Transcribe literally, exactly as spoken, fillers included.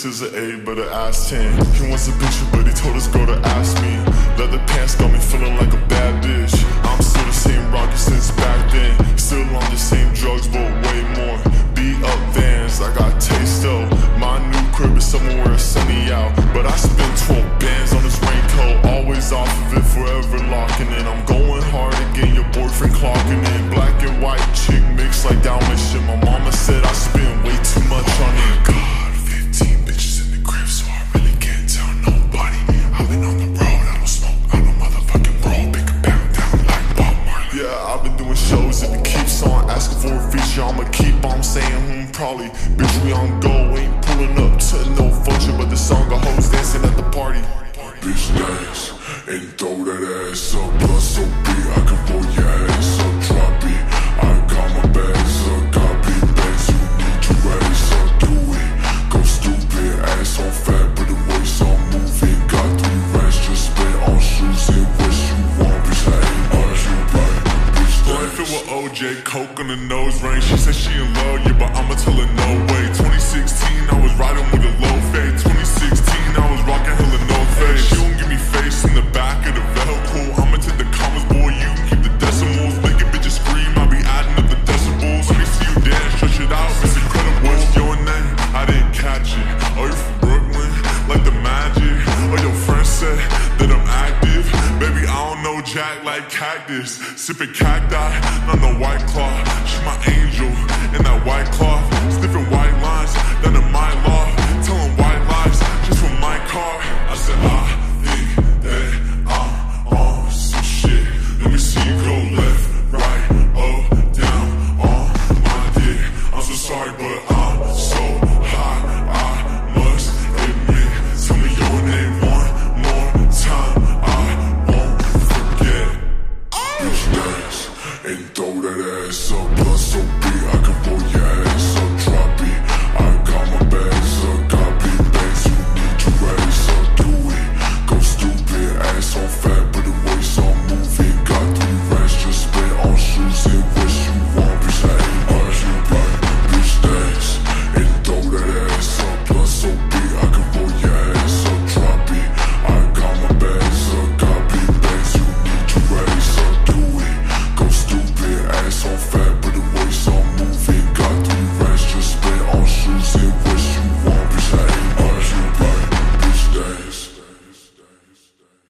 six is an eight, but an ass ten. He wants a picture, but he told his girl to ask me. Leather pants got me feeling like a bad bitch. I'm still the same rocker since back then. Still on the same drugs, but way more. Beat up Vans, I got taste though. My new crib is somewhere where it's sunny out, but I spent twelve bands on this raincoat. Always off of it, forever locking in. I'm going hard again, your boyfriend clocking in. Black and white chick mixed like Dalmatian. My mama said I spend way too much on it. God, fifteen bitches in the crib, so I really can't tell nobody. I've been on the road, I don't smoke, I don't motherfucking roll. Pick a pound down like Bob Marley. Yeah, I've been doing shows, if it keeps on asking for a feature, I'ma keep on saying, hmm, probably. Bitch, we on go, ain't pulling up to no function, but the song got hoes dancing at the party. Bitch, dance and throw that ass up. Plus so big, I can roll your ass up. Drop it, I got my bags up. Copy bags, you need to raise up. Do it, go stupid. Ass on fat, but the waist on moving. Got three racks, just spent on shoes and what you want. Bitch, I ain't on you, right? Bitch, If it with O J, coke on the nose ring. She said she in love, yeah, but I'ma tell her no way. twenty sixteen, I was riding with a low fade. twenty sixteen, I was rocking hella no fade. She don't give me face in the back of the vehicle. I'ma take the commas, boy, you keep the decimals. Making bitches scream, I be adding up the decibels. Let me see you dance, stretch it out, it's incredible. What's your name? I didn't catch it. Oh, you from Brooklyn? Like the magic? Oh, your friend said that I'm active. Baby, I don't know Jack like cactus. Sipping cacti, not no white cloth. She my angel in that white cloth. Sniffing white lines down in my loft. Telling white lies just from my car. I said, I think that I'm on some shit. Let me see you go left, right, up, down on my dick. I'm so sorry, but I'm so